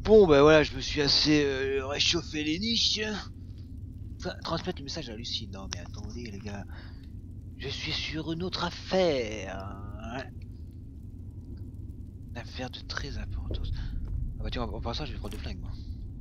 Bon bah voilà, je me suis assez réchauffé les niches. Enfin, transmettre le message à Lucie. Non mais attendez les gars. Je suis sur une autre affaire. Hein. Une affaire de très importance. Ah bah tiens, en passant je vais prendre des flingues moi.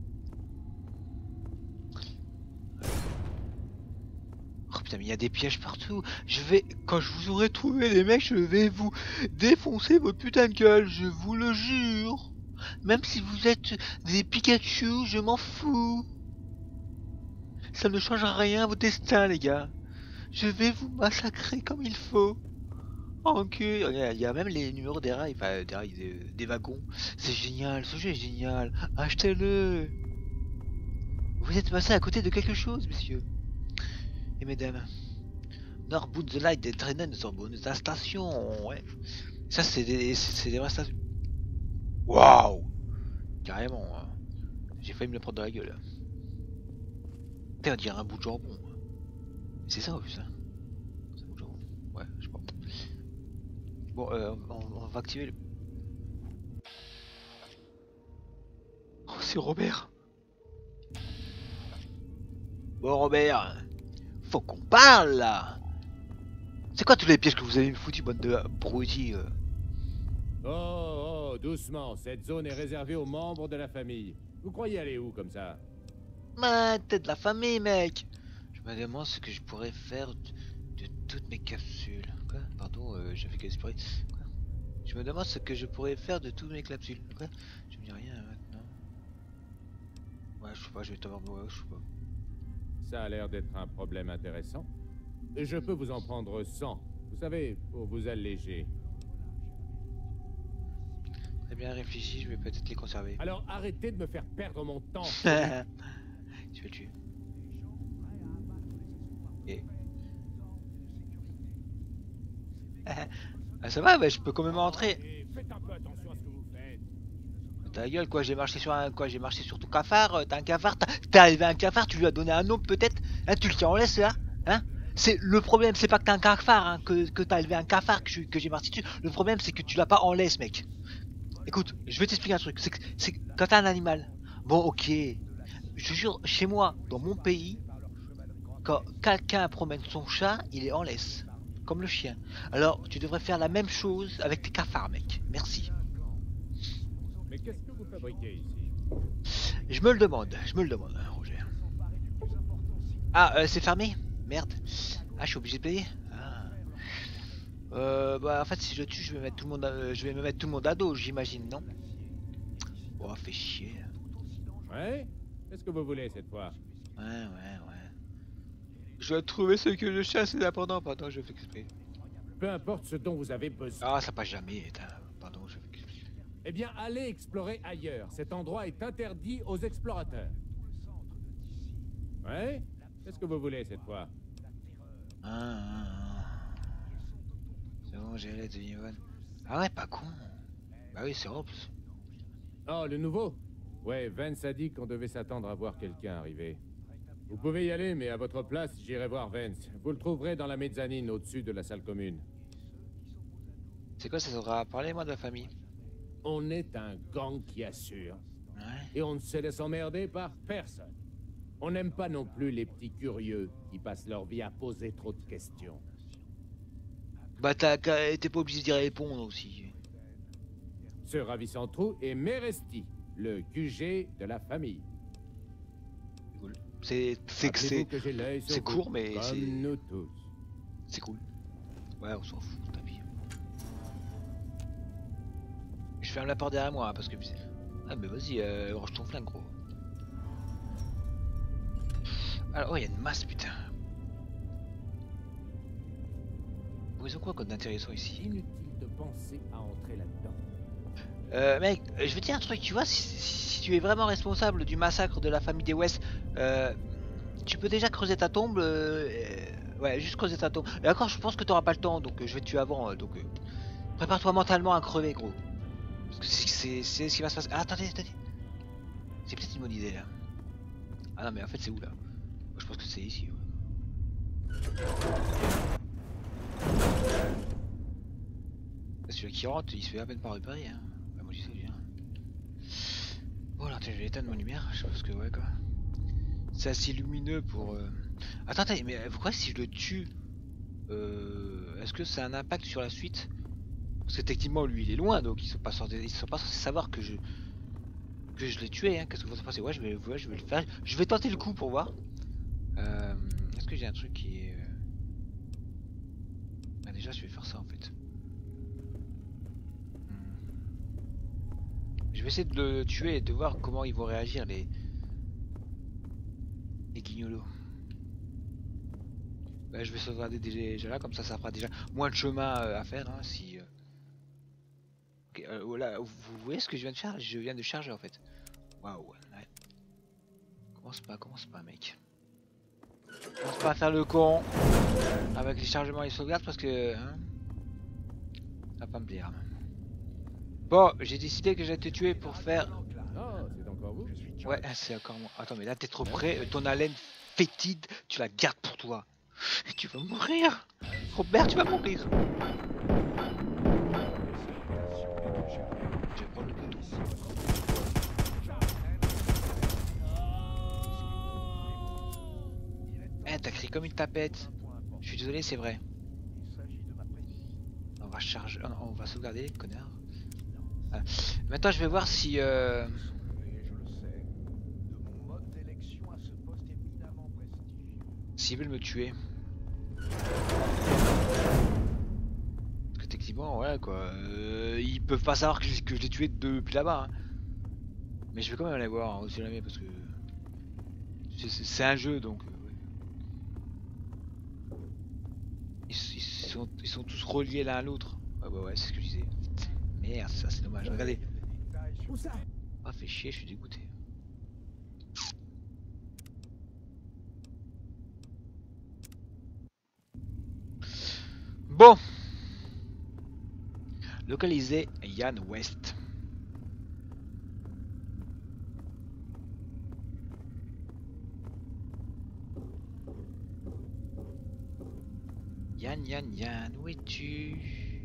Oh putain mais il y a des pièges partout. Quand je vous aurai trouvé les mecs, je vais vous défoncer votre putain de gueule, je vous le jure. Même si vous êtes des Pikachu, je m'en fous. Ça ne changera rien à vos destins les gars. Je vais vous massacrer comme il faut. En cul. Il y a même les numéros des rails, enfin des rails, des wagons. C'est génial, ce jeu est génial. Achetez-le. Vous êtes passé à côté de quelque chose, messieurs. Et mesdames. Norbout the Light des traîneurs sur bonus à station. Ouais. Ça c'est des vraies stations. Waouh. Carrément. Hein. J'ai failli me le prendre dans la gueule. Putain, on dirait un bout de jambon. C'est ça en plus. Hein. C'est un bout de jambon. Ouais, je sais pas. Bon, on va activer le... Oh, c'est Robert. Bon, Robert. Faut qu'on parle, là. C'est quoi tous les pièges que vous avez foutu, bande de broutilles Oh, doucement. Cette zone est réservée aux membres de la famille. Vous croyez aller où, comme ça? Mais t'es de la famille, mec. Je me demande ce que je pourrais faire de toutes mes capsules. Quoi? Pardon, j'avais qu'à espérer. Je me demande ce que je pourrais faire de toutes mes capsules. Quoi? Je me dis rien maintenant. Ouais, je sais pas, je vais t'avoir... Ouais, je sais pas. Ça a l'air d'être un problème intéressant. Et je peux vous en prendre 100. Vous savez, pour vous alléger. Très bien réfléchi, je vais peut-être les conserver. Alors arrêtez de me faire perdre mon temps. Tu vas le tuer. Et... ah, ça va, mais je peux quand même rentrer. Faites un peu attention à ce que vous faites. Ta gueule, quoi, j'ai marché sur un... Quoi, j'ai marché sur ton cafard, t'as un cafard, t'as élevé un cafard, tu lui as donné un nom peut-être. Hein, tu le tiens en laisse là. Hein? C'est le problème, c'est pas que t'as un cafard, hein, que t'as élevé un cafard, que j'ai marché dessus. Le problème, c'est que tu l'as pas en laisse, mec. Écoute, je vais t'expliquer un truc. C'est que quand t'as un animal, bon, ok. Je te jure, chez moi, dans mon pays, quand quelqu'un promène son chat, il est en laisse. Comme le chien. Alors, tu devrais faire la même chose avec tes cafards, mec. Merci. Mais qu'est-ce que vous fabriquez ici? Je me le demande, Roger. Ah, c'est fermé? Merde. Ah, je suis obligé de payer? Ah. Bah, en fait, si je le tue, je vais mettre tout le monde je vais me mettre tout le monde à dos, j'imagine, non? Oh, fait chier. Ouais? Qu'est-ce que vous voulez cette fois? Ouais. Je dois trouver ce que je chasse indépendant. Pardon, je fais exprès. Peu importe ce dont vous avez besoin. Ah, ça passe jamais. Pardon, je fais exprès. Eh bien, allez explorer ailleurs. Cet endroit est interdit aux explorateurs. Ouais? Qu'est-ce que vous voulez cette fois? C'est bon, j'ai l'aide de Yvonne. Ah ouais, pas con. Bah oui, c'est Robs. Oh, le nouveau? Ouais, Vance a dit qu'on devait s'attendre à voir quelqu'un arriver. Vous pouvez y aller, mais à votre place, j'irai voir Vance. Vous le trouverez dans la mezzanine au-dessus de la salle commune. C'est quoi, ça sera à parler, moi, de la famille? On est un gang qui assure. Ouais. Et on ne se laisse emmerder par personne. On n'aime pas non plus les petits curieux qui passent leur vie à poser trop de questions. Bah, t'es pas obligé d'y répondre aussi. Ce ravissant trou est Meresti, le QG de la famille. Cool. C'est court, mais c'est... nous tous. C'est cool. Ouais, on s'en fout, tapis. Je ferme la porte derrière moi, hein, parce que... Ah, mais vas-y, range ton flingue, gros. Alors, oh, il y a une masse, putain. Vous ils ont quoi comme d'intéressant ici? Inutile de penser à entrer là-dedans. Mec, je vais te dire un truc, tu vois, si tu es vraiment responsable du massacre de la famille des West, tu peux déjà creuser ta tombe, ouais, juste creuser ta tombe. Et encore, je pense que tu auras pas le temps, donc je vais te tuer avant, donc prépare-toi mentalement à crever, gros. Parce que c'est ce qui va se passer. Ah, attendez. C'est peut-être une bonne idée, là. Ah non, mais en fait, c'est où, là? Moi, je pense que c'est ici, ouais. Celui qui rentre, il se fait à peine pas repérer, hein. Bah, moi, je sais bien. Voilà, Je vais éteindre ma lumière, je pense que ouais quoi. C'est assez lumineux pour... Attendez, mais pourquoi si je le tue, est-ce que ça a un impact sur la suite? Parce que techniquement lui il est loin, donc ils sont pas censés savoir que je l'ai tué, hein. Qu'est-ce que vous en pensez? Ouais, je vais le faire. Je vais tenter le coup pour voir. Est-ce que j'ai un truc qui est... Bah déjà je vais faire ça en fait. Je vais essayer de le tuer et de voir comment ils vont réagir les guignolos. Bah, je vais sauvegarder déjà là, comme ça fera déjà moins de chemin à faire hein, si... Ok, voilà, vous voyez ce que je viens de faire? Je viens de charger en fait. Waouh, ouais. Commence pas mec. Commence pas à faire le con avec les chargements et les sauvegardes parce que... Hein, ça va pas me plaire. Bon, j'ai décidé que j'allais te tuer pour faire... Oh, c'est encore vous? Ouais, c'est encore moi. Attends, mais là t'es trop près, ton haleine fétide, tu la gardes pour toi. Tu vas mourir. Robert, tu vas mourir. Je vais prendre le couteau. Eh, t'as crié comme une tapette. Je suis désolé, c'est vrai. On va charger, on va sauvegarder, connard. Voilà. Maintenant, je vais voir si... S'ils veulent me tuer. Parce que techniquement, ouais quoi. Ils peuvent pas savoir que je l'ai tué depuis là-bas. Hein. Mais je vais quand même aller voir, hein, aussi jamais, parce que... C'est un jeu, donc... ouais. Ils sont tous reliés l'un à l'autre. Ouais, c'est ce que je disais. Merde, ça c'est dommage. Regardez. Ah, fait chier, je suis dégoûté. Bon. Localiser Yann West. Yann, où es-tu?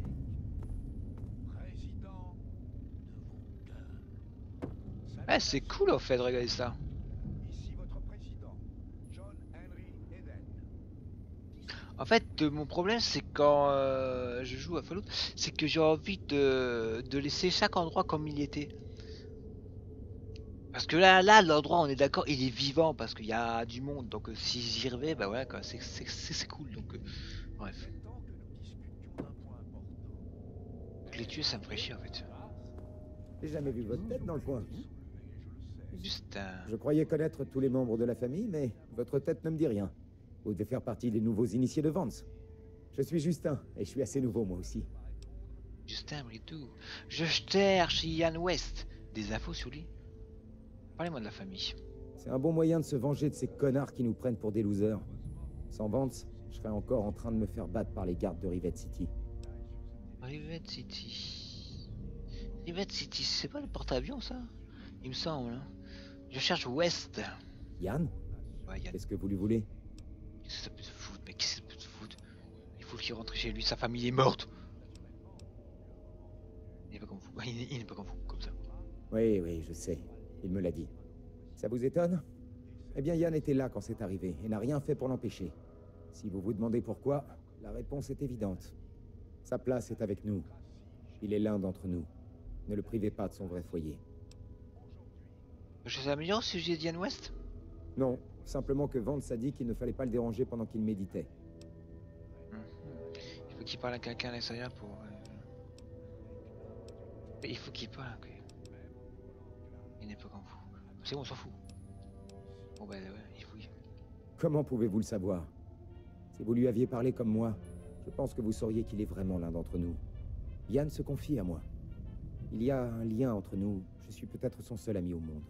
Ah, c'est cool en fait, regardez ça. Ici votre président, John Henry Eden. En fait, mon problème c'est quand je joue à Fallout, c'est que j'ai envie de laisser chaque endroit comme il était. Parce que là l'endroit, on est d'accord, il est vivant parce qu'il y a du monde. Donc si j'y reviens, bah ouais, quoi, c'est cool. Donc bref. Il est temps que nous discutions d'un point important. Les tuer, ça me ferait chier en fait. J'ai jamais vu votre tête dans le coin. Juste un... Je croyais connaître tous les membres de la famille, mais votre tête ne me dit rien. Vous devez faire partie des nouveaux initiés de Vance. Je suis Justin, et je suis assez nouveau moi aussi. Justin Britou. Je cherche Yann West. Des infos sur lui. Parlez-moi de la famille. C'est un bon moyen de se venger de ces connards qui nous prennent pour des losers. Sans Vance, je serais encore en train de me faire battre par les gardes de Rivet City. Rivet City. Rivet City, c'est pas le porte-avions ça? Il me semble. Hein. Je cherche West. Yann? Ouais, Yann. Qu'est-ce que vous lui voulez? Qu'est-ce que ça peut se foutre, mec? Qu'est-ce que ça peut se foutre? Il faut qu'il rentre chez lui, sa famille est morte. Il n'est pas comme vous. Il n'est pas comme vous, comme ça. Oui, je sais. Il me l'a dit. Ça vous étonne? Eh bien, Yann était là quand c'est arrivé, et n'a rien fait pour l'empêcher. Si vous vous demandez pourquoi, la réponse est évidente. Sa place est avec nous. Il est l'un d'entre nous. Ne le privez pas de son vrai foyer. Je améliore au sujet d'Yann West? Non, simplement que Vance a dit qu'il ne fallait pas le déranger pendant qu'il méditait. Il faut qu'il parle à quelqu'un à l'extérieur pour... Il faut qu'il parle, ok. Il n'est pas comme vous. C'est bon, on s'en fout. Bon bah ouais, il faut... Comment pouvez-vous le savoir? Si vous lui aviez parlé comme moi, je pense que vous sauriez qu'il est vraiment l'un d'entre nous. Yann se confie à moi. Il y a un lien entre nous. Je suis peut-être son seul ami au monde.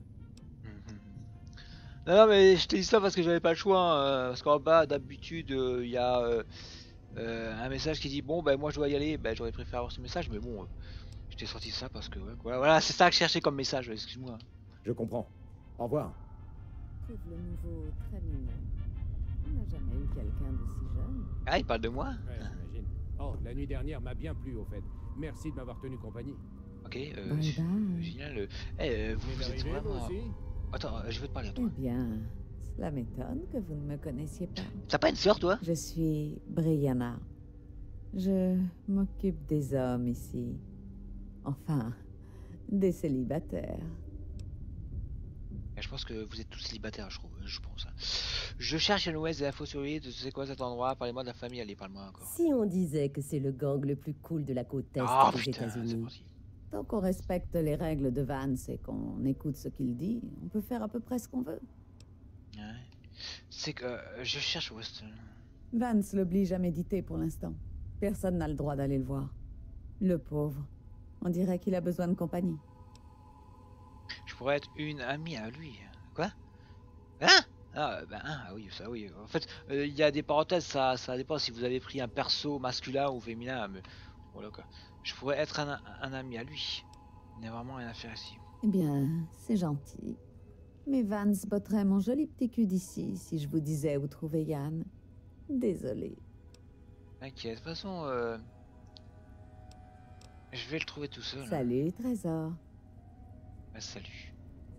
Non, mais je t'ai dit ça parce que j'avais pas le choix. Hein, parce qu'en bas, d'habitude, il y a un message qui dit bon, ben moi je dois y aller. Ben j'aurais préféré avoir ce message, mais bon, je t'ai sorti ça parce que ouais, voilà, c'est ça que je cherchais comme message. Excuse-moi. Je comprends. Au revoir. Trouve le nouveau très mignon. On n'a jamais eu quelqu'un d'aussi jeune. Ah, il parle de moi? Ouais, j'imagine. Oh, la nuit dernière m'a bien plu, au fait. Merci de m'avoir tenu compagnie. Ok, Bye bye. génial. Vous, Vous vous êtes arrivez, vous vraiment... aussi? Attends, je veux te parler à Eh toi. bien, cela m'étonne que vous ne me connaissiez pas. T'as pas une sœur, toi? Je suis Brianna. Je m'occupe des hommes ici. Enfin, des célibataires. Je pense que vous êtes tous célibataires, je pense. Hein. Je cherche à l'ouest des infos sur lui, c'est quoi cet endroit? Parlez-moi de la famille, allez, parle-moi encore. Si on disait que c'est le gang le plus cool de la côte est Ah des putain, c'est États-Unis. parti. Tant qu'on respecte les règles de Vance et qu'on écoute ce qu'il dit, on peut faire à peu près ce qu'on veut. Ouais. C'est que je cherche Weston. Vance l'oblige à méditer pour l'instant. Personne n'a le droit d'aller le voir. Le pauvre. On dirait qu'il a besoin de compagnie. Je pourrais être une amie à lui. Quoi? Hein? Ah oui, ça oui. En fait, il y a des parenthèses, ça dépend si vous avez pris un perso masculin ou féminin. Mais voilà quoi. Je pourrais être un ami à lui. Il n'y a vraiment rien à faire ici. Eh bien, c'est gentil. Mais Vance botterait mon joli petit cul d'ici si je vous disais où trouver Yann. Désolé. T'inquiète, de toute façon, je vais le trouver tout seul. Hein. Salut, Trésor. Bah, salut.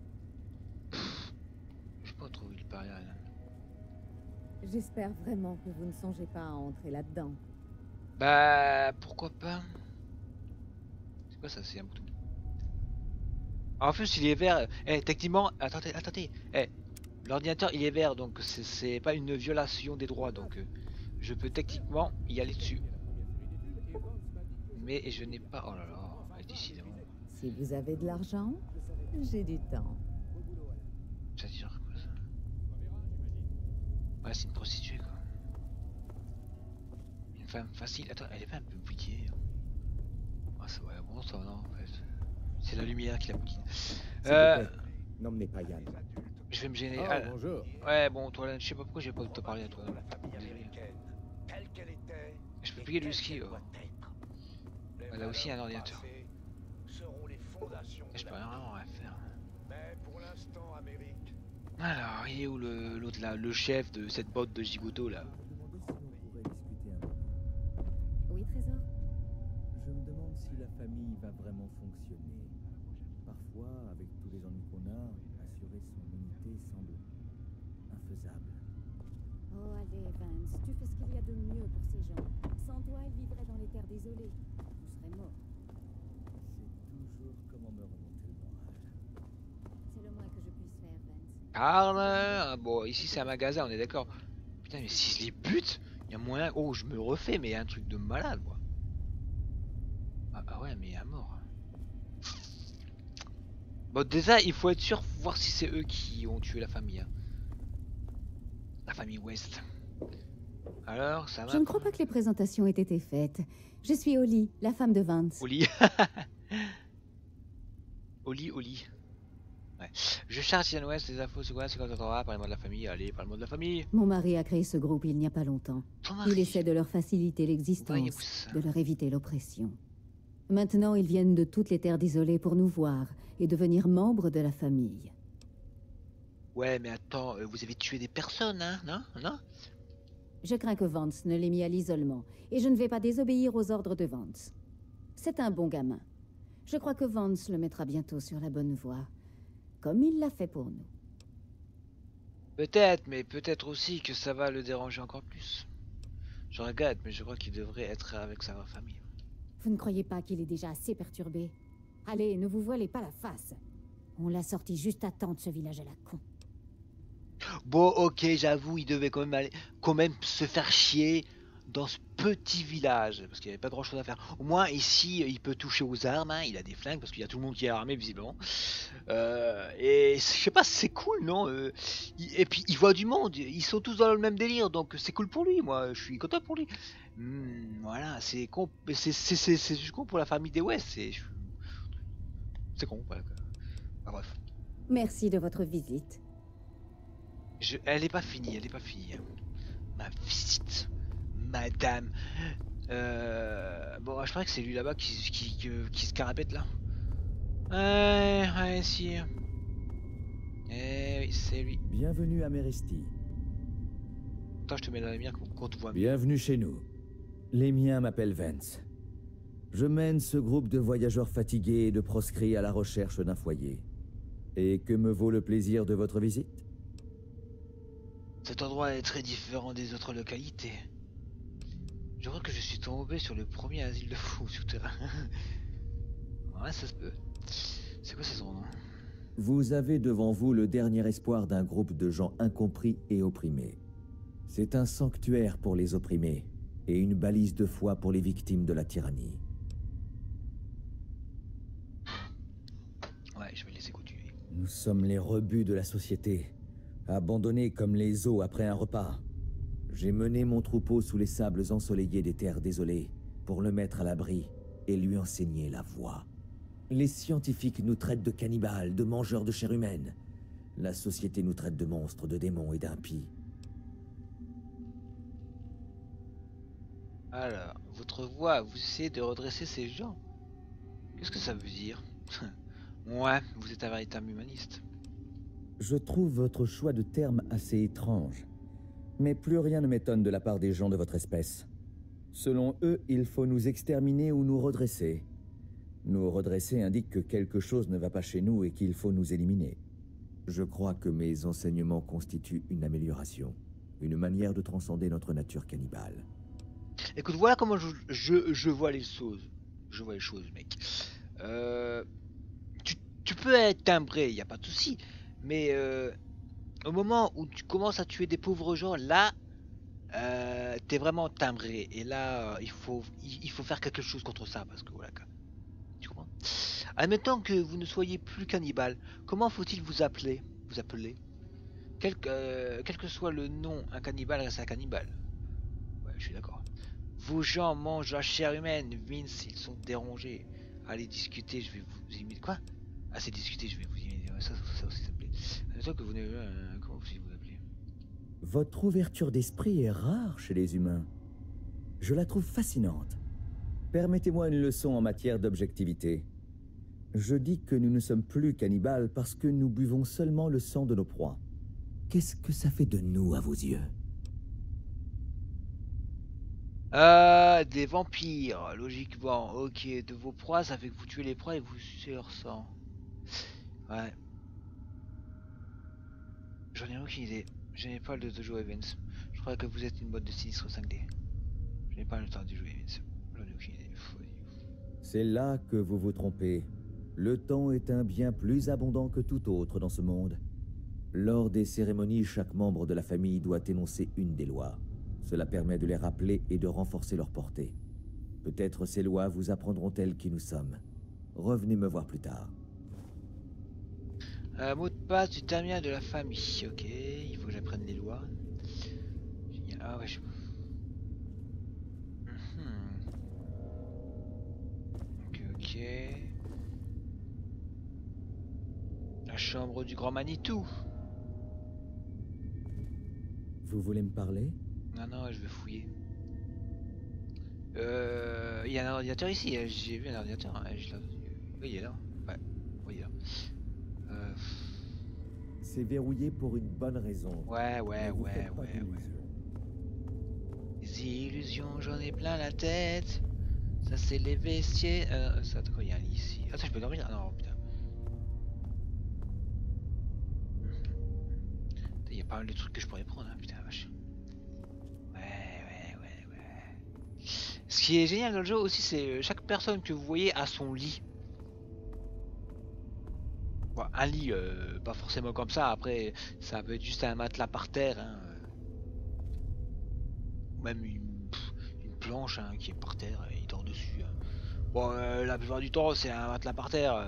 Je sais pas trop où il paraît là. J'espère vraiment que vous ne songez pas à entrer là-dedans. Bah, pourquoi pas? C'est quoi ça? C'est un bouton. En plus, il est vert. Techniquement, attendez. L'ordinateur, il est vert, donc c'est pas une violation des droits, donc je peux techniquement y aller dessus. Mais je n'ai pas. Oh là là, décidément. Si vous avez de l'argent, j'ai du temps. Ça veut dire quoi ça? Ouais, c'est une prostituée quoi. Une femme facile. Attends, elle est pas un peu bouillée? Ah, ça ouais, bon, ça non en fait. C'est la lumière qui la bouquine. S'il vous plaît, n'emmenez pas Yann. Je vais me gêner. Oh, Ah, bonjour. ouais, bon, toi, je sais pas pourquoi j'ai pas te parler à toi. La famille américaine, telle qu'elle était, Je peux et payer le telle ski. qu'elle doit être. Les Elle a aussi un valeurs ordinateur. passées seront les fondations Je de peux la rien faire. Mais pour l'instant, Amérique, Alors, il est où l'autre là, le chef de cette botte de gigoto là? Oui, Trésor? Je me demande si la famille va vraiment fonctionner. Parfois, avec tous les ennuis qu'on a, assurer son unité semble infaisable. Oh, allez, Vance, tu fais ce qu'il y a de mieux pour ces gens. Sans toi, ils vivraient dans les terres désolées. Vous serez mort. C'est toujours comment me remonter le moral. C'est le moins que je puisse faire, Vance. Parle. Bon, ici c'est un magasin, on est d'accord. Putain, mais si je les bute, il y a moyen. Oh, je me le refais, mais un truc de malade, moi. Ah ouais, mais à mort. Bon, déjà, il faut être sûr, voir si c'est eux qui ont tué la famille. Hein. La famille West. Alors, ça va? Je ne crois pas que les présentations aient été faites. Je suis Holly, la femme de Vance. Oli. Oli. Ouais. Je cherche Yann West, les infos, c'est quoi? C'est quand t'entendras? Parlez-moi de la famille. Allez, parle-moi de la famille. Mon mari a créé ce groupe il n'y a pas longtemps. Ton mari. Il essaie de leur faciliter l'existence, Voyez-vous. de leur éviter l'oppression. Maintenant, ils viennent de toutes les terres isolées pour nous voir et devenir membres de la famille. Ouais, mais attends, vous avez tué des personnes, hein? Non? Je crains que Vance ne l'ait mis à l'isolement, et je ne vais pas désobéir aux ordres de Vance. C'est un bon gamin. Je crois que Vance le mettra bientôt sur la bonne voie, comme il l'a fait pour nous. Peut-être, mais peut-être aussi que ça va le déranger encore plus. Je regrette, mais je crois qu'il devrait être avec sa famille. Vous ne croyez pas qu'il est déjà assez perturbé? Allez, ne vous voilez pas la face. On l'a sorti juste à temps de ce village à la con. Bon, ok, j'avoue, il devait quand même se faire chier dans ce petit village, parce qu'il n'y avait pas grand chose à faire. Au moins, ici, il peut toucher aux armes, hein, il a des flingues, parce qu'il y a tout le monde qui est armé, visiblement. Et je sais pas, c'est cool, non? Et puis, il voit du monde, ils sont tous dans le même délire, donc c'est cool pour lui, moi, je suis content pour lui. Voilà, c'est con, c'est juste con pour la famille des West, c'est con, voilà. Enfin, bref. Merci de votre visite. Elle est pas finie, hein. Ma visite, madame. Bon, je crois que c'est lui là-bas qui se carapète là. Ouais, si. Eh oui, c'est lui. Bienvenue à Meresti. Attends, je te mets dans la lumière qu'on te voit. Bienvenue chez nous. Les miens m'appellent Vance. Je mène ce groupe de voyageurs fatigués et de proscrits à la recherche d'un foyer. Et que me vaut le plaisir de votre visite? Cet endroit est très différent des autres localités. Je crois que je suis tombé sur le premier asile de fous souterrain. Ouais, ça se peut. C'est quoi ce nom? Vous avez devant vous le dernier espoir d'un groupe de gens incompris et opprimés. C'est un sanctuaire pour les opprimés et une balise de foi pour les victimes de la tyrannie. Ouais, je vais laisser continuer. Nous sommes les rebuts de la société, abandonnés comme les os après un repas. J'ai mené mon troupeau sous les sables ensoleillés des terres désolées pour le mettre à l'abri et lui enseigner la voie. Les scientifiques nous traitent de cannibales, de mangeurs de chair humaine. La société nous traite de monstres, de démons et d'impies. Alors, votre voix, vous essayez de redresser ces gens. Qu'est-ce que ça veut dire? Ouais, vous êtes un véritable humaniste. Je trouve votre choix de terme assez étrange. Mais plus rien ne m'étonne de la part des gens de votre espèce. Selon eux, il faut nous exterminer ou nous redresser. Nous redresser indique que quelque chose ne va pas chez nous et qu'il faut nous éliminer. Je crois que mes enseignements constituent une amélioration, une manière de transcender notre nature cannibale. Écoute, voilà comment je vois les choses. Je vois les choses, mec. Tu peux être timbré, il n'y a pas de souci. Mais au moment où tu commences à tuer des pauvres gens, là, t'es vraiment timbré. Et là, il faut faire quelque chose contre ça. Parce que voilà, tu comprends? Admettons que vous ne soyez plus cannibale. Comment faut-il vous appeler? Quel que soit le nom, un cannibale reste un cannibale. Ouais, je suis d'accord. Vos gens mangent la chair humaine, Vince, ils sont dérangés. Allez discuter, je vais vous imiter. Quoi? Ah, c'est discuter, je vais vous imiter. Ouais, ça aussi, ça me plaît. Admettons que vous n'avez comment vous appelez? Votre ouverture d'esprit est rare chez les humains. Je la trouve fascinante. Permettez-moi une leçon en matière d'objectivité. Je dis que nous ne sommes plus cannibales parce que nous buvons seulement le sang de nos proies. Qu'est-ce que ça fait de nous à vos yeux? Des vampires, logiquement. Ok, de vos proies, ça fait que vous tuez les proies et vous sucez leur sang. Ouais. J'en ai aucune idée. Je n'ai pas le temps de jouer Evans. Je crois que vous êtes une boîte de sinistre 5D. Je n'ai pas le temps de jouer Evans. J'en ai aucune idée. C'est là que vous vous trompez. Le temps est un bien plus abondant que tout autre dans ce monde. Lors des cérémonies, chaque membre de la famille doit énoncer une des lois. Cela permet de les rappeler et de renforcer leur portée. Peut-être ces lois vous apprendront-elles qui nous sommes. Revenez me voir plus tard. Mot de passe du terminal de la famille. Ok, il faut que j'apprenne les lois. Génial. Ah ouais, Ok. La chambre du grand Manitou. Vous voulez me parler? Non, je vais fouiller. Il y a un ordinateur ici. J'ai vu un ordinateur. Hein. Oui, il est là. Ouais, oui, il est là. C'est verrouillé pour une bonne raison. Ouais. Des Des illusions, j'en ai plein la tête. Ça, c'est les vestiers. Ça, attends, il y a un lit ici. Attends, je peux dormir? Ah non, putain. Il y a pas mal de trucs que je pourrais prendre, hein, putain, la vache. Ouais. Ce qui est génial dans le jeu aussi, c'est chaque personne que vous voyez a son lit. Bon, un lit, pas forcément comme ça, après, ça peut être juste un matelas par terre, hein. Ou même une planche hein, qui est par terre et il dort dessus. Hein. Bon, la plupart du temps, c'est un matelas par terre.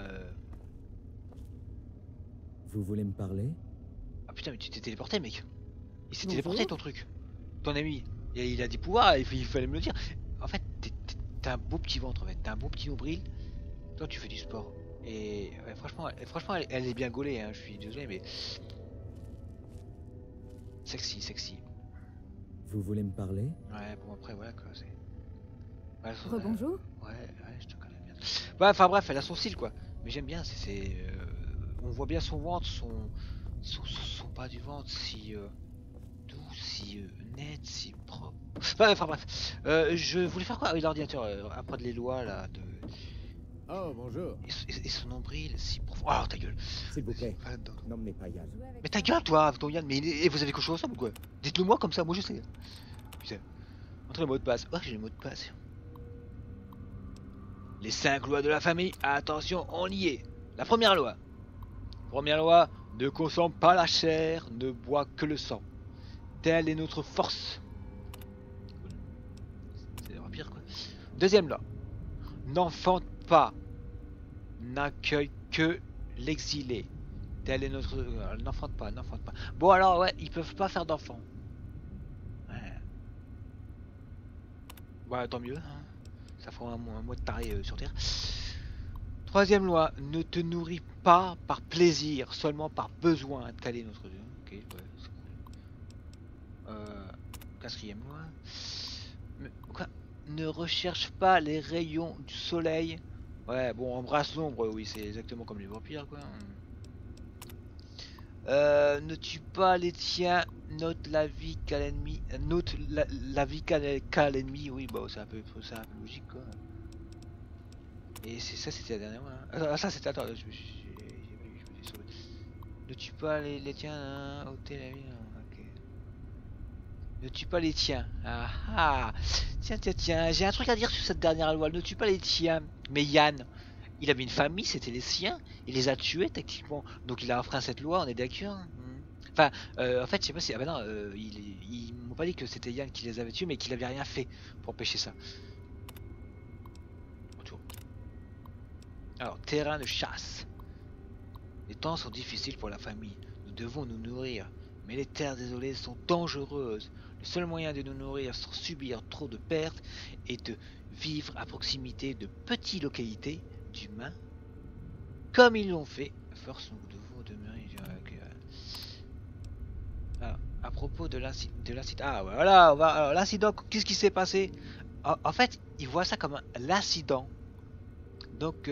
Vous voulez me parler? Ah putain, mais tu t'es téléporté, mec. Il s'est Bonjour. téléporté, ton truc. Ton ami. Et il a des pouvoirs, il fallait me le dire. En fait, t'as un beau petit ventre, en fait. T'as un beau petit nombril. Toi, tu fais du sport. Et ouais, franchement, elle est bien gaulée, hein. Je suis désolé, mais... Sexy. Vous voulez me parler? Ouais, bon, après, voilà, quoi. C'est... Ouais, Rebonjour. Ouais, je te connais bien. Ouais, enfin bref, elle a son style, quoi. Mais j'aime bien, on voit bien son ventre, son bas du ventre, si... doux, si net, si propre. Enfin bref, je voulais faire quoi? Oui, l'ordinateur, apprendre les lois là, Oh, bonjour. et son nombril, si profond. Oh ta gueule. S'il vous plaît, Va dedans. n'emmenez pas Yann. Mais ta gueule toi, ton Yann, mais et vous avez couché ensemble ou quoi? Dites-le moi comme ça, moi je sais. Putain. Entrez le mot de passe. Oh j'ai le mot de passe. Les 5 lois de la famille, attention, on y est. La première loi. Première loi, ne consomme pas la chair, ne bois que le sang. Telle est notre force. C'est pire quoi. Deuxième loi. N'enfante pas. N'accueille que l'exilé. Telle est notre... n'enfante pas, n'enfante pas. Bon alors ouais, ils peuvent pas faire d'enfants. Ouais. Ouais, tant mieux. Hein. Ça fera un mois de taré sur Terre. Troisième loi, ne te nourris pas par plaisir, seulement par besoin. Telle est notre... Ok, ouais, c'est cool. Quatrième loi. Mais, quoi? Ne recherche pas les rayons du soleil. Ouais, bon, embrasse l'ombre, oui, c'est exactement comme les vampires, quoi. Ne tue pas les tiens, note la vie qu'à l'ennemi. Note la vie qu'à l'ennemi, oui, bah c'est un peu logique, quoi. Et c'est ça, c'était la dernière fois. Hein. Ah, ça, c'était. Attends, je me suis sauvé. Ne tue pas les tiens, hein, ôter la vie. Hein, ok. Ne tue pas les tiens. Ah ah. Tiens. J'ai un truc à dire sur cette dernière loi. Ne tue pas les tiens. Mais Yann, il avait une famille, c'était les siens. Il les a tués, techniquement. Donc il a enfreint cette loi, on est d'accord. Enfin, en fait, je sais pas si. Ah bah non, ils m'ont pas dit que c'était Yann qui les avait tués, mais qu'il avait rien fait pour empêcher ça. Alors, terrain de chasse. Les temps sont difficiles pour la famille. Nous devons nous nourrir. Mais les terres désolées sont dangereuses. Le seul moyen de nous nourrir sans subir trop de pertes est de vivre à proximité de petites localités d'humains. Comme ils l'ont fait. Force, nous devons demeurer. Alors, à propos de l'incident. Ah, voilà, alors l'incident, qu'est-ce qui s'est passé? En fait, ils voient ça comme l'incident. Donc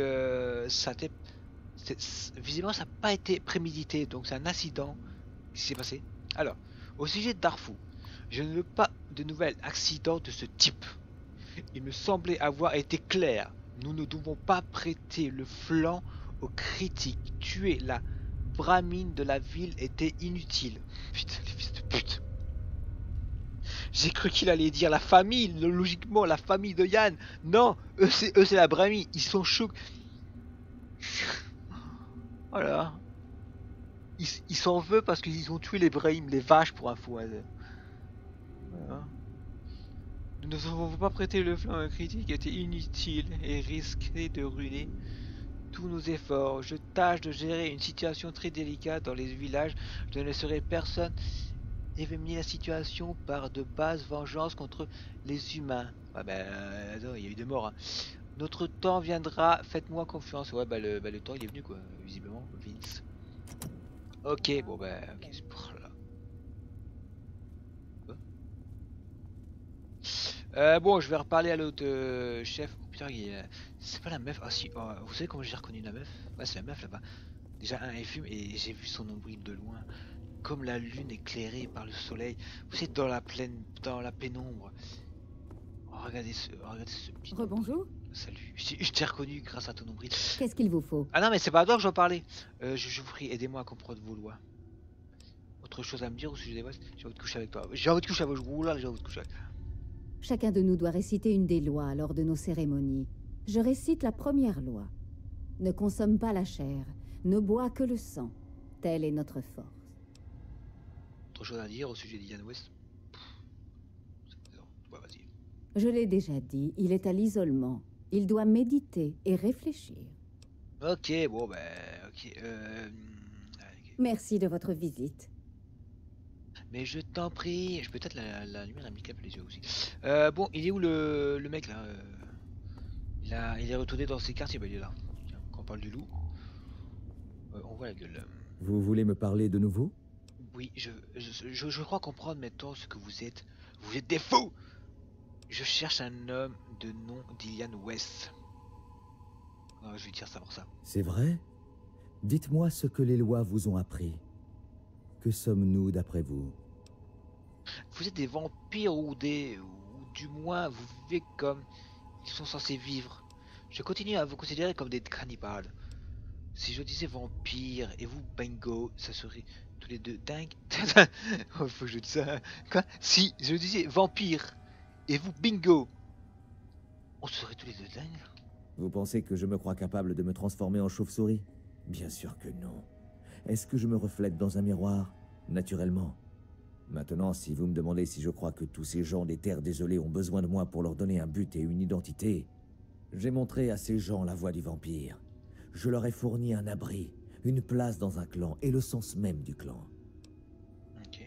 visiblement ça n'a pas été prémédité, donc c'est un incident qui s'est passé. Alors, au sujet de Darfou, je ne veux pas de nouvel accident de ce type. Il me semblait avoir été clair. Nous ne devons pas prêter le flanc aux critiques. Tuer la bramine de la ville était inutile. Putain, les fils de pute. J'ai cru qu'il allait dire la famille, logiquement la famille de Yann. Non, eux c'est la bramine, ils sont chauds. Voilà. Ils s'en veulent parce qu'ils ont tué les Brahim, les vaches pour info. Hein. Voilà. Nous ne devons pas prêter le flanc à critique était inutile et risquer de ruiner tous nos efforts. Je tâche de gérer une situation très délicate dans les villages. Je ne laisserai personne éliminer la situation par de basses vengeances contre les humains. Ouais bah non, il y a eu des morts. Hein. Notre temps viendra, faites-moi confiance. Ouais bah le temps il est venu quoi, visiblement, Vince. Ok, bon bah ok, c'est pour là. Bon, je vais reparler à l'autre chef. Oh putain, c'est pas la meuf. Ah si, oh, vous savez comment j'ai reconnu la meuf? Ouais, c'est la meuf là-bas. Déjà, elle fume et j'ai vu son nombril de loin. Comme la lune éclairée par le soleil. Vous êtes dans la pénombre. Oh, regardez ce petit... Rebonjour. Salut. Je t'ai reconnu grâce à ton nombril. Qu'est-ce qu'il vous faut? Ah non, mais c'est pas à toi que je dois parler. Je vous prie, aidez-moi à comprendre vos lois. Autre chose à me dire au sujet des West? J'ai envie de coucher avec toi. J'ai envie de coucher avec vous. Là, j'ai envie de coucher avec... Chacun de nous doit réciter une des lois lors de nos cérémonies. Je récite la première loi. Ne consomme pas la chair, ne bois que le sang. Telle est notre force. Autre chose à dire au sujet d'Ian West? Ouais, vas-y. Je l'ai déjà dit, il est à l'isolement. Il doit méditer et réfléchir. Ok, bon, bah, ok. Merci de votre visite. Mais je t'en prie, je peux peut-être la lumière elle me cape les yeux aussi. Bon, il est où le mec là? Il est retourné dans ses quartiers, bah il est là. Tiens, quand on parle du loup, on voit la gueule. Vous voulez me parler de nouveau? Oui, je crois comprendre maintenant ce que vous êtes. Vous êtes des fous! Je cherche un homme de nom d'Ilian West. Non, je vais dire ça pour ça. C'est vrai? Dites-moi ce que les lois vous ont appris. Que sommes-nous d'après vous? vous êtes des vampires ou du moins vous vivez comme ils sont censés vivre. Je continue à vous considérer comme des cannibales. Si je disais vampire et vous bingo, ça serait tous les deux dingue. Oh, faut que je dise ça. Quoi? Si je disais vampire et vous bingo, on serait tous les deux dingues. Vous pensez que je me crois capable de me transformer en chauve-souris? Bien sûr que non. Est-ce que je me reflète dans un miroir? Naturellement. Maintenant, si vous me demandez si je crois que tous ces gens des terres désolées ont besoin de moi pour leur donner un but et une identité, j'ai montré à ces gens la voie du vampire. Je leur ai fourni un abri, une place dans un clan et le sens même du clan. Ok.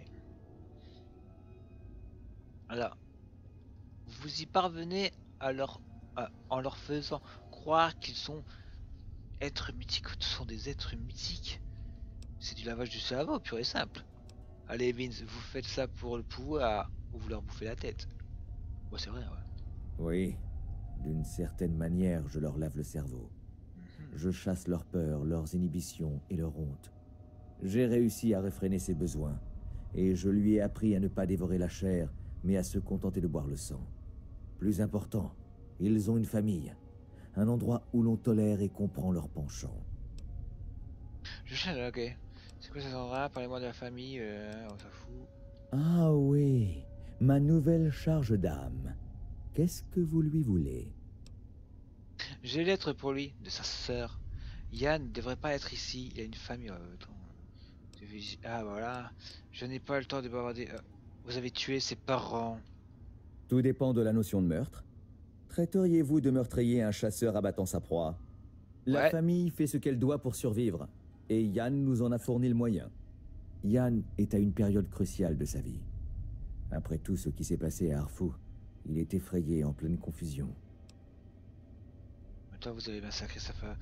Alors, vous y parvenez en leur faisant croire qu'ils sont êtres mythiques. Ce sont des êtres mythiques. C'est du lavage du cerveau pur et simple. Allez Vince, vous faites ça pour le pouvoir ou vous leur bouffez la tête. Bon, c'est vrai, ouais. Oui, d'une certaine manière, je leur lave le cerveau. Je chasse leur peur, leurs inhibitions et leur honte. J'ai réussi à réfréner ses besoins, et je lui ai appris à ne pas dévorer la chair, mais à se contenter de boire le sang. Plus important, ils ont une famille, un endroit où l'on tolère et comprend leurs penchants. Je cherche, ok. C'est quoi cet endroit? Parlez-moi de la famille, on s'en fout. Ah oui, ma nouvelle charge d'âme. Qu'est-ce que vous lui voulez? J'ai une lettre pour lui, de sa sœur. Yann ne devrait pas être ici, il a une famille. Attends. Ah voilà, je n'ai pas le temps de bavarder. Vous avez tué ses parents. Tout dépend de la notion de meurtre. Traiteriez-vous de meurtrier un chasseur abattant sa proie? La Ouais. famille fait ce qu'elle doit pour survivre, et Yann nous en a fourni le moyen. Yann est à une période cruciale de sa vie. Après tout ce qui s'est passé à Arfou, il est effrayé en pleine confusion. Toi, vous avez massacré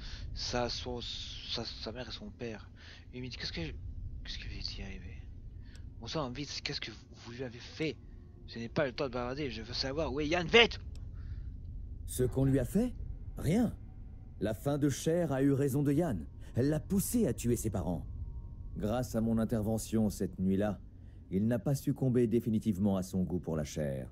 sa mère et son père. Il me dit qu'est-ce que vous y arrivé? Bon sang, vite, qu'est-ce que vous lui avez fait? Je n'ai pas le temps de bavarder, je veux savoir où est Yann, vite! Ce qu'on lui a fait? Rien. La faim de chair a eu raison de Yann. Elle l'a poussé à tuer ses parents. Grâce à mon intervention cette nuit-là, il n'a pas succombé définitivement à son goût pour la chair.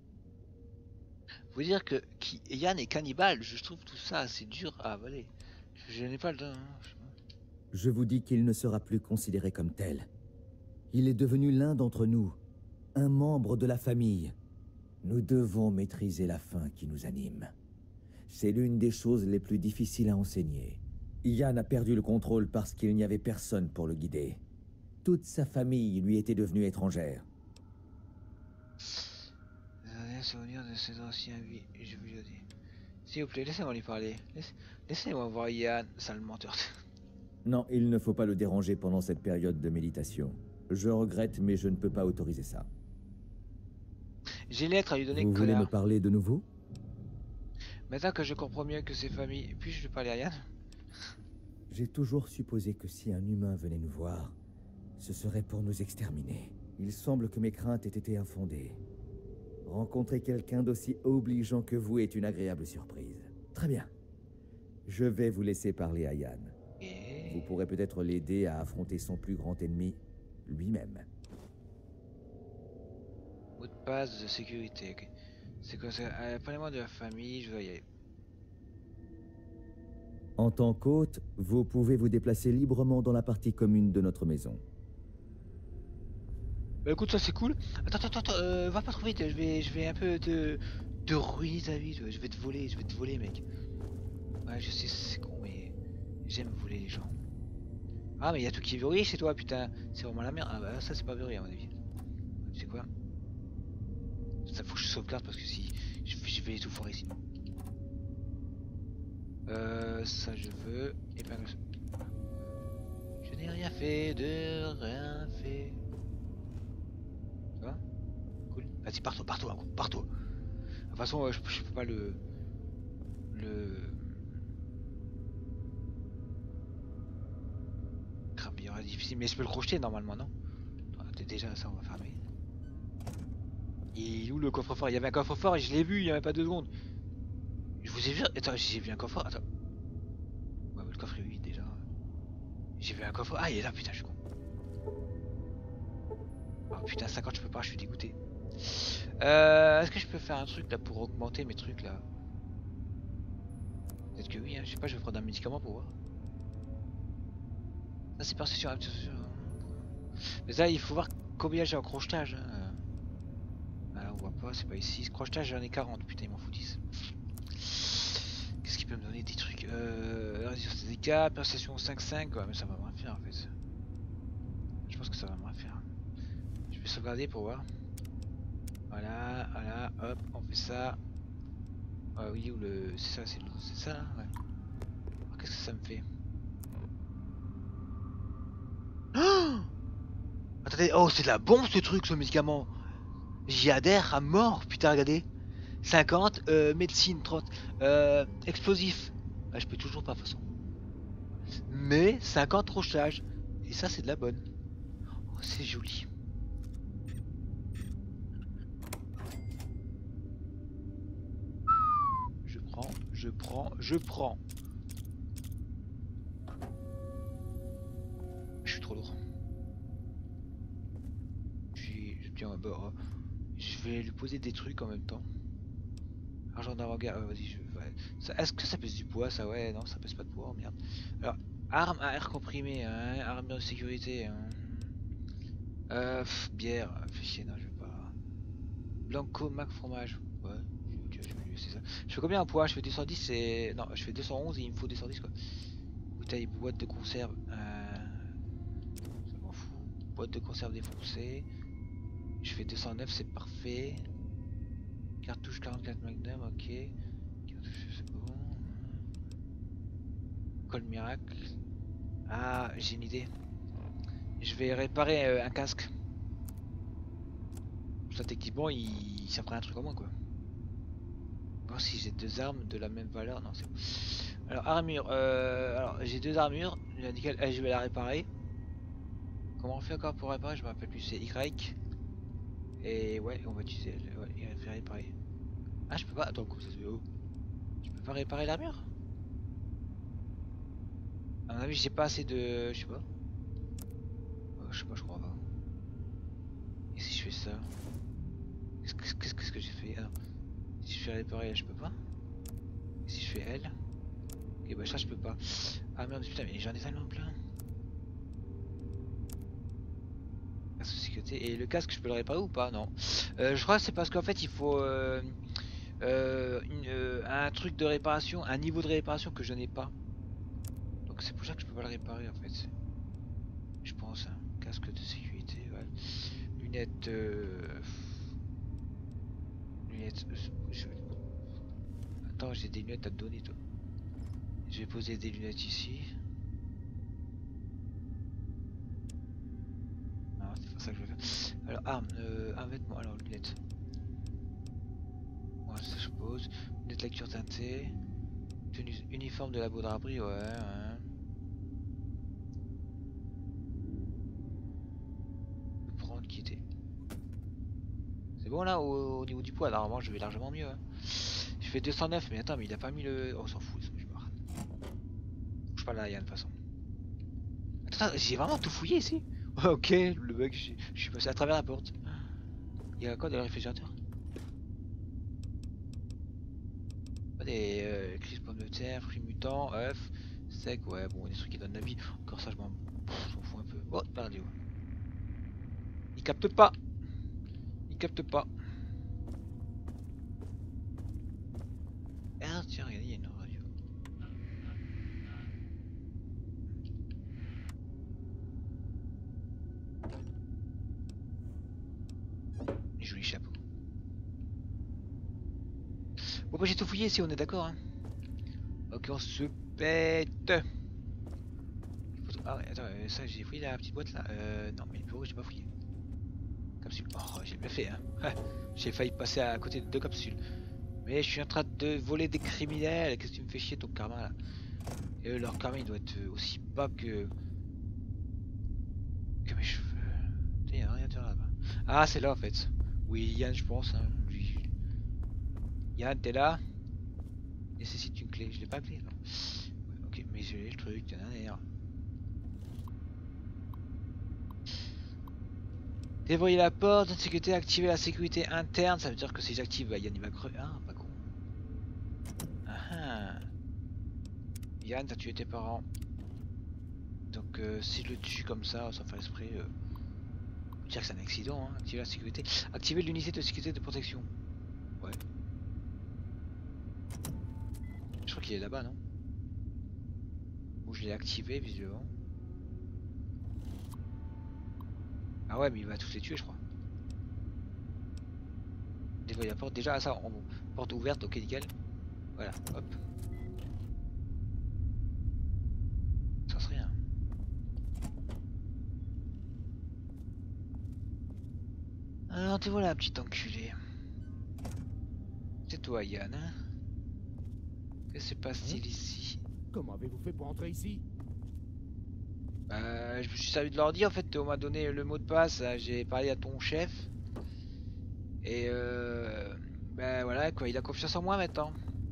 Vous dire que Yann est cannibale, je trouve tout ça assez dur à avaler. Je n'ai pas le temps. Hein. Je vous dis qu'il ne sera plus considéré comme tel. Il est devenu l'un d'entre nous, un membre de la famille. Nous devons maîtriser la faim qui nous anime. C'est l'une des choses les plus difficiles à enseigner. Yann a perdu le contrôle parce qu'il n'y avait personne pour le guider. Toute sa famille lui était devenue étrangère. Les souvenirs de ses anciens vies, je vous le dis. S'il vous plaît, laissez-moi lui parler. Laissez-moi voir Yann, sale menteur. Non, il ne faut pas le déranger pendant cette période de méditation. Je regrette, mais je ne peux pas autoriser ça. J'ai une lettre à lui donner, Vous voulez connard. me parler de nouveau? Maintenant que je comprends mieux que ses familles, puis-je lui parler à Yann? J'ai toujours supposé que si un humain venait nous voir, ce serait pour nous exterminer. Il semble que mes craintes aient été infondées. Rencontrer quelqu'un d'aussi obligeant que vous est une agréable surprise. Très bien. Je vais vous laisser parler à Yann. Et... Vous pourrez peut-être l'aider à affronter son plus grand ennemi, lui-même. Mot de passe de sécurité, ok. C'est quoi ça? Parlez-moi de la famille, je dois y aller. En tant qu'hôte, vous pouvez vous déplacer librement dans la partie commune de notre maison. Bah écoute, ça c'est cool. Attends, va pas trop vite, je vais un peu te ruiner ta vie, je vais te voler mec. Ouais, je sais, c'est con, mais j'aime voler les gens. Ah, mais il y a tout qui est verrouillé chez toi, putain. C'est vraiment la merde. Ah bah ça c'est pas verrouillé à mon avis. Tu sais quoi? Ça faut que je sauvegarde parce que si je vais tout foirer sinon. Ça je veux. Épingle. Je n'ai rien fait de rien fait. Ça va? Cool. Vas-y, pars-toi. De toute façon, je peux pas le. Crap, il y aura difficile, mais je peux le crocheter normalement, non? Déjà, ça, on va fermer. Il est où le coffre-fort? Il y avait un coffre-fort et je l'ai vu il y avait pas 2 secondes. Je vous ai vu. Attends, j'ai vu un coffre. Attends. Ouais, mais le coffre est vide déjà. J'ai vu un coffre. Ah, il est là, putain, je suis con. Oh putain, 50 je peux pas, je suis dégoûté. Est-ce que je peux faire un truc là pour augmenter mes trucs là? Peut-être que oui, hein. Je sais pas, je vais prendre un médicament pour voir. Ça c'est perception. Mais là il faut voir combien j'ai en crochetage. Hein. Ah, on voit pas, c'est pas ici. Crochetage j'en ai 40, putain ils m'en foutent 10. Qu'est-ce qui peut me donner des trucs résistance des dégâts, perception 5-5, ouais mais ça va me rien faire en fait. Je pense que ça va me rien faire. Je vais sauvegarder pour voir. Voilà, voilà, hop, on fait ça. Ah oui, ou le. C'est ça, hein, ouais. Alors, qu'est-ce que ça me fait? Oh, attendez, oh, c'est de la bombe ce truc, ce médicament. J'y adhère à mort, putain, regardez. 50, médecine, 30, explosif. Ah, je peux toujours pas, de toute façon. Mais 50 rochage. Et ça, c'est de la bonne. Oh, c'est joli. Je prends. Je suis trop lourd. Tiens, bah, je vais lui poser des trucs en même temps. Argent d'avant-garde, vas-y, ouais. Est-ce que ça pèse du poids, ça? Ouais, non, ça pèse pas de poids, merde. Alors, arme à air comprimé, hein, armure de sécurité. Hein. Bière, fais chier, non, je vais pas. Blanco, Mac, fromage. Ouais, ok, je vais lui laisser ça. Je fais combien en poids? Je fais 210 et. Non, je fais 211 et il me faut 210 quoi. Bouteille, boîte de conserve. Ça m'en fout. Boîte de conserve défoncée. Je fais 209, c'est parfait. Cartouche 44 Magnum, ok. Cartouche, c'est bon. Col miracle. Ah, j'ai une idée. Je vais réparer un casque. Ça, techniquement, ça ferait un truc en moins, quoi. Voir si j'ai deux armes de la même valeur. Non, c'est bon. Alors, armure. Alors, j'ai deux armures. J'ai indiqué, je vais la réparer. Comment on fait encore pour réparer? Je me rappelle plus. C'est Y. Et ouais, on va utiliser elle. Ouais, il va faire réparer. Ah, je peux pas. Attends, comment ça se fait? Oh. Je peux pas réparer l'armure? À mon avis, j'ai pas assez de. Je sais pas. Je sais pas, je crois pas. Et si je fais ça? Qu'est-ce que j'ai fait? Ah non. Si je fais réparer, je peux pas. Et si je fais elle? Ok, bah ça, je peux pas. Ah merde, putain, mais j'en ai tellement plein. Casque de sécurité. Et le casque, je peux le réparer ou pas? Non. Je crois que c'est parce qu'en fait, il faut un truc de réparation, un niveau de réparation que je n'ai pas. Donc c'est pour ça que je peux pas le réparer en fait. Je pense. Hein. Casque de sécurité, ouais. Lunettes. Lunettes. Attends, j'ai des lunettes à te donner, toi. Je vais poser des lunettes ici. Non, c'est pas ça que je vais faire. Alors, arme, un vêtement, alors lunettes. Moi, ça je pose. Lunettes lecture teintée. Tenue uniforme de la baudraperie, ouais. Prendre, quitter. C'est bon là au niveau du poids, normalement je vais largement mieux. Hein. Je fais 209, mais attends, mais il a pas mis le. Oh, on s'en fout, je barre. Bouge pas là, Yann, de toute façon. Attends, j'ai vraiment tout fouillé ici. Ok, le bug, je suis passé à travers la porte. Il y a quoi dans le réfrigérateur? Des crises pommes de terre, fruits mutants, œufs, sec, ouais, bon, des trucs qui donnent la vie. Encore ça, je m'en fous un peu. Oh, la radio. Il capte pas. Il capte pas. Ah, tiens, regardez, il y a une radio. Joli chapeau. Bon, bah, j'ai tout fouillé ici, on est d'accord, hein. Ok, on se pète. Ah ouais, attends, ça j'ai fouillé la petite boîte là. Non, mais le bureau j'ai pas fouillé. Capsule. Oh, j'ai bien fait, hein. J'ai failli passer à côté de deux capsules. Mais je suis en train de voler des criminels. Qu'est-ce que tu me fais chier ton karma là? Et leur karma il doit être aussi bas que mes cheveux. Il y a un radiateur là-bas. Ah, c'est là en fait. Oui, Yann, je pense. Hein. Lui. Yann, t'es là? Nécessite une clé. Je l'ai pas clé, non? Ouais, ok, mais j'ai le truc. T'en as un air. Déverrouiller la porte, de sécurité, activer la sécurité interne, ça veut dire que si j'active, bah, Yann il va crever. Ah, pas con. Ah, ah. Yann, t'as tué tes parents. Donc si je le tue comme ça, sans faire esprit, dire que c'est un accident, hein. Activer la sécurité. Activer l'unité de sécurité de protection. Ouais. Je crois qu'il est là-bas, non? Ou je l'ai activé visiblement. Ah ouais, mais il va tous les tuer, je crois. Dévoiler la porte. Déjà, ça, en porte ouverte, ok, nickel. Voilà, hop. Ça serait rien. Alors, te voilà, petit enculé. C'est toi, Yann, hein? Que se passe-t-il ici? Comment avez-vous fait pour entrer ici? Je me suis servi de l'ordi, en fait, on m'a donné le mot de passe, j'ai parlé à ton chef. Et ben voilà, quoi, il a confiance en moi maintenant.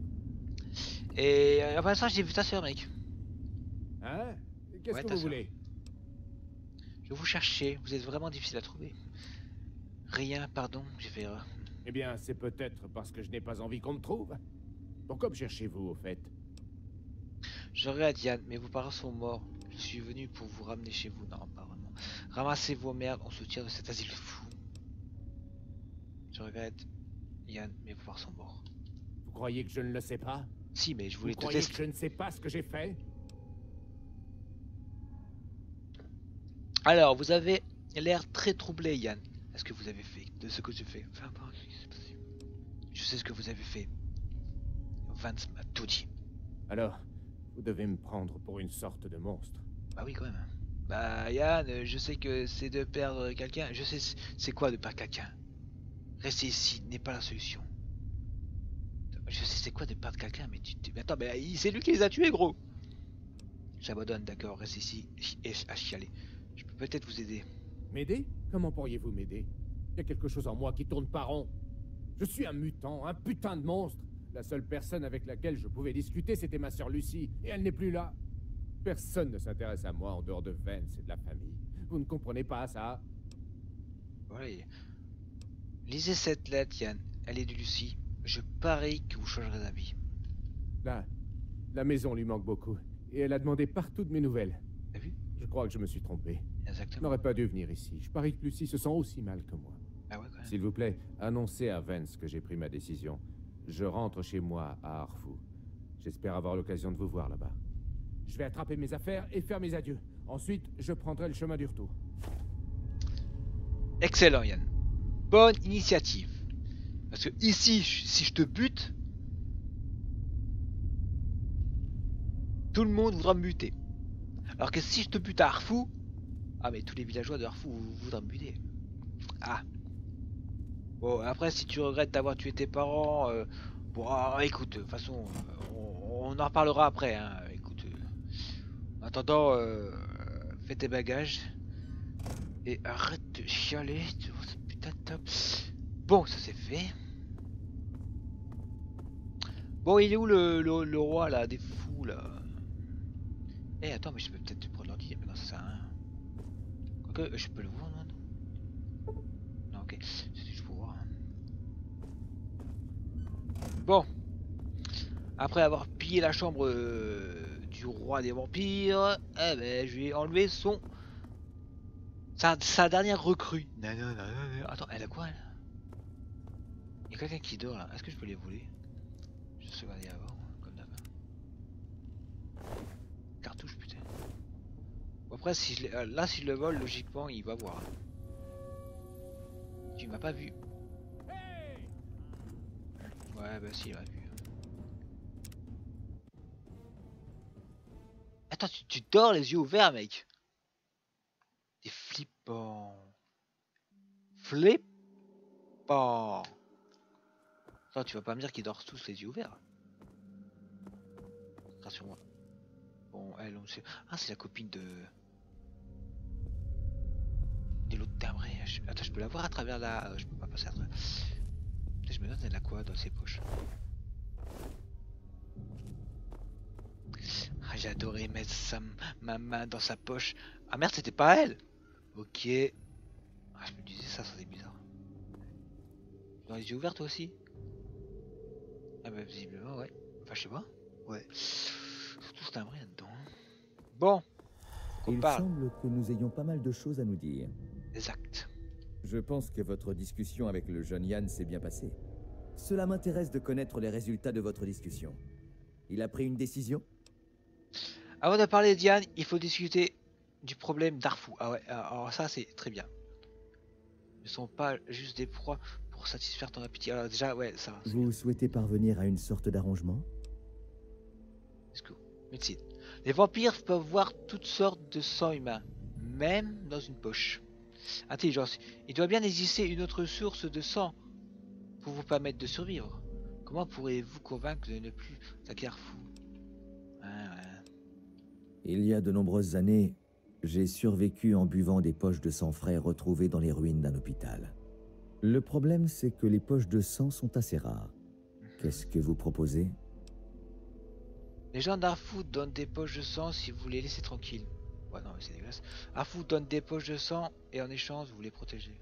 Et après ça, j'ai vu ta soeur, mec. Hein? Qu'est-ce Ouais, que ta vous sœur. voulez? Je vous cherchais, vous êtes vraiment difficile à trouver. Rien, pardon, j'ai fait erreur. Eh bien, c'est peut-être parce que je n'ai pas envie qu'on me trouve. Pourquoi me cherchez-vous, au fait? Je regrette, Yann, mais vos parents sont morts. Je suis venu pour vous ramener chez vous. Non, pas vraiment. Ramassez vos merdes, on se tire de cet asile fou. Je regrette, Yann, mais vos parents sont morts. Vous croyez que je ne le sais pas? Si, mais je Vous voulais te croyez que tester. je ne sais pas ce que j'ai fait? Alors, vous avez l'air très troublé, Yann. Est-ce que vous avez fait de ce que j'ai fait? Enfin, pas, qu'est-ce qui s'est passé? Je sais ce que vous avez fait. Vance m'a tout dit. Alors, vous devez me prendre pour une sorte de monstre. Bah oui, quand même. Bah, Yann, je sais que c'est de perdre quelqu'un. Je sais c'est quoi de perdre quelqu'un. Rester ici n'est pas la solution. Je sais c'est quoi de perdre quelqu'un, mais mais attends, mais c'est lui qui les a tués, gros. J'abandonne, d'accord, reste ici et à chialer. Je peux peut-être vous aider. M'aider? Comment pourriez-vous m'aider? Il y a quelque chose en moi qui tourne pas rond. Je suis un mutant, un putain de monstre. La seule personne avec laquelle je pouvais discuter, c'était ma sœur Lucie, et elle n'est plus là. Personne ne s'intéresse à moi en dehors de Vance et de la famille. Vous ne comprenez pas ça? Ouais. Lisez cette lettre, Yann. Elle est de Lucie. Je parie que vous changerez d'avis. Là, la maison lui manque beaucoup, et elle a demandé partout de mes nouvelles. T'as vu? Je crois que je me suis trompé. Je Exactement. n'aurais pas dû venir ici. Je parie que Lucie se sent aussi mal que moi. Ah ouais, quand même. S'il vous plaît, annoncez à Vance que j'ai pris ma décision. Je rentre chez moi à Arfou. J'espère avoir l'occasion de vous voir là-bas. Je vais attraper mes affaires et faire mes adieux. Ensuite, je prendrai le chemin du retour. Excellent, Yann. Bonne initiative. Parce que ici, si je te bute, tout le monde voudra me buter. Alors que si je te bute à Arfou, ah mais tous les villageois de Arfou voudraient me buter. Ah. Bon, après, si tu regrettes d'avoir tué tes parents, bon, écoute, de toute façon, on en reparlera après. Hein. Écoute, en attendant, fais tes bagages et arrête de chialer. C'est putain de top. Bon, ça c'est fait. Bon, il est où le roi là, des fous là? Eh, attends, mais je peux peut-être prendre l'ordi, mais non, ça sert à rien. Quoique, je peux le voir, non? Non, ok, c'est juste pour voir. Bon, après avoir pillé la chambre du roi des vampires, eh ben, je vais enlever sa dernière recrue. Non, non, non, non, non. Attends, elle a quoi elle? Il y a quelqu'un qui dort là, est-ce que je peux les voler? Je vais regarder avant, comme d'hab. Cartouche, putain. Bon, après, si là, si je le vole, logiquement, il va voir. Tu m'as pas vu. Ouais, bah si, il m'a vu. Attends, tu dors les yeux ouverts, mec. T'es flippant. Flippant. Attends, tu vas pas me dire qu'ils dorment tous les yeux ouverts. Rassure-moi. Bon, elle, on sait. Ah, c'est la copine de l'autre timbré. Attends, je peux la voir à travers la. Je peux pas passer à travers. Je me demande, elle a quoi dans ses poches? Ah, j'ai adoré mettre ma main dans sa poche. Ah merde, c'était pas elle. Ok. Ah, Je me disais ça c'est bizarre. Dans les yeux ouverts toi aussi? Ah bah visiblement ouais. Enfin je sais pas. Ouais. Surtout c'est un vrai là-dedans. Bon. On Il parle. semble que nous ayons pas mal de choses à nous dire. Exact. Je pense que votre discussion avec le jeune Yann s'est bien passée. Cela m'intéresse de connaître les résultats de votre discussion. Il a pris une décision? Avant de parler de Diane, il faut discuter du problème d'Arfou. Ah ouais, alors ça c'est très bien. Ils ne sont pas juste des proies pour satisfaire ton appétit. Alors déjà, ouais, ça. Vous souhaitez parvenir à une sorte d'arrangement? Let's go. Médecine. Les vampires peuvent voir toutes sortes de sang humain, même dans une poche. Intelligence. Il doit bien exister une autre source de sang pour vous permettre de survivre. Comment pourrez-vous convaincre de ne plus attaquer Arfou? Il y a de nombreuses années, j'ai survécu en buvant des poches de sang frais retrouvées dans les ruines d'un hôpital. Le problème, c'est que les poches de sang sont assez rares. Qu'est-ce que vous proposez? Les gens d'Arfou donnent des poches de sang si vous les laissez tranquilles. Ouais, non, mais c'est dégueulasse. Arfou donne des poches de sang et en échange, vous les protégez.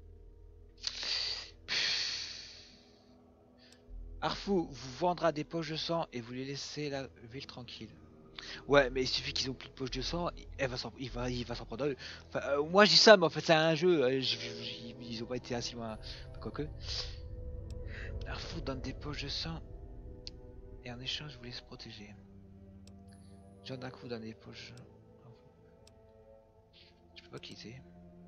Arfou vous vendra des poches de sang et vous les laissez la ville tranquille. Ouais, mais il suffit qu'ils ont plus de poches de sang, il va s'en prendre un. Enfin, moi je dis ça, mais en fait c'est un jeu. Ils ont pas été assez loin. Quoique. Arfou donne des poches de sang et en échange vous laisse protéger. John Arfou donne des poches. Je peux pas quitter.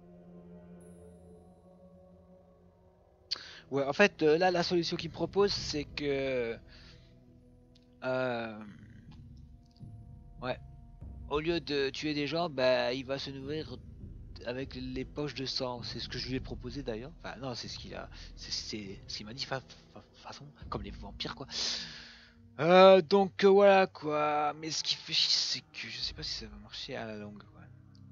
Ouais, en fait, là, la solution qu'il me propose, c'est que... ouais. Au lieu de tuer des gens, bah, il va se nourrir avec les poches de sang. C'est ce que je lui ai proposé d'ailleurs. Enfin, non, c'est ce qu'il a... C'est ce qu'il m'a dit, façon, comme les vampires, quoi. Donc, voilà, quoi. Mais ce qui fait chier, c'est que je sais pas si ça va marcher à la longue, quoi.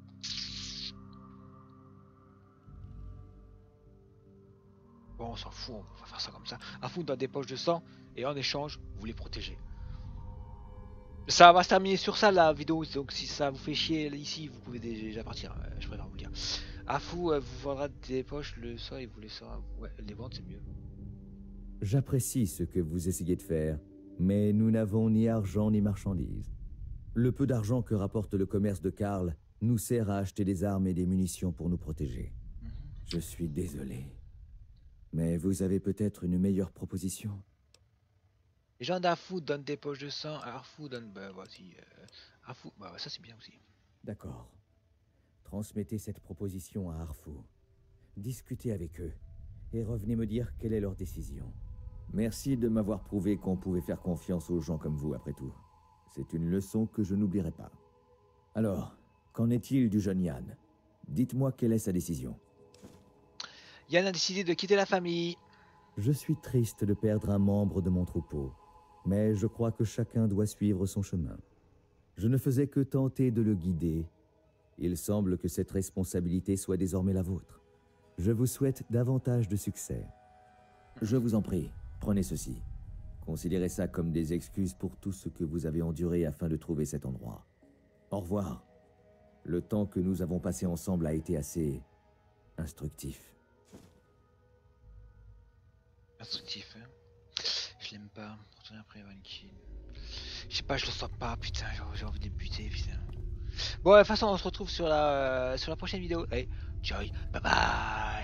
Bon, on s'en fout, on va faire ça comme ça. Arfou dans des poches de sang et en échange, vous les protégez. Ça va se terminer sur ça la vidéo, donc si ça vous fait chier ici, vous pouvez déjà partir. Je préfère vous le dire. Arfou vous vendra des poches le sang et vous laissera. Ouais, les vendre c'est mieux. J'apprécie ce que vous essayez de faire, mais nous n'avons ni argent ni marchandises. Le peu d'argent que rapporte le commerce de Karl nous sert à acheter des armes et des munitions pour nous protéger. Je suis désolé. Mais vous avez peut-être une meilleure proposition? Les gens d'Arfou donnent des poches de sang, Arfou donne... Bah voici... Arfou... Bah ça c'est bien aussi. D'accord. Transmettez cette proposition à Arfou. Discutez avec eux et revenez me dire quelle est leur décision. Merci de m'avoir prouvé qu'on pouvait faire confiance aux gens comme vous après tout. C'est une leçon que je n'oublierai pas. Alors, qu'en est-il du jeune Yann? Dites-moi quelle est sa décision. Yann a décidé de quitter la famille. Je suis triste de perdre un membre de mon troupeau, mais je crois que chacun doit suivre son chemin. Je ne faisais que tenter de le guider. Il semble que cette responsabilité soit désormais la vôtre. Je vous souhaite davantage de succès. Je vous en prie, prenez ceci. Considérez ça comme des excuses pour tout ce que vous avez enduré afin de trouver cet endroit. Au revoir. Le temps que nous avons passé ensemble a été assez instructif. Instructif, hein. Je l'aime pas. Retourner après Valkyrie. Je sais pas, je le sens pas, putain, j'ai envie de buter, putain. Bon, de toute façon, on se retrouve sur la prochaine vidéo. Allez, ciao, bye bye.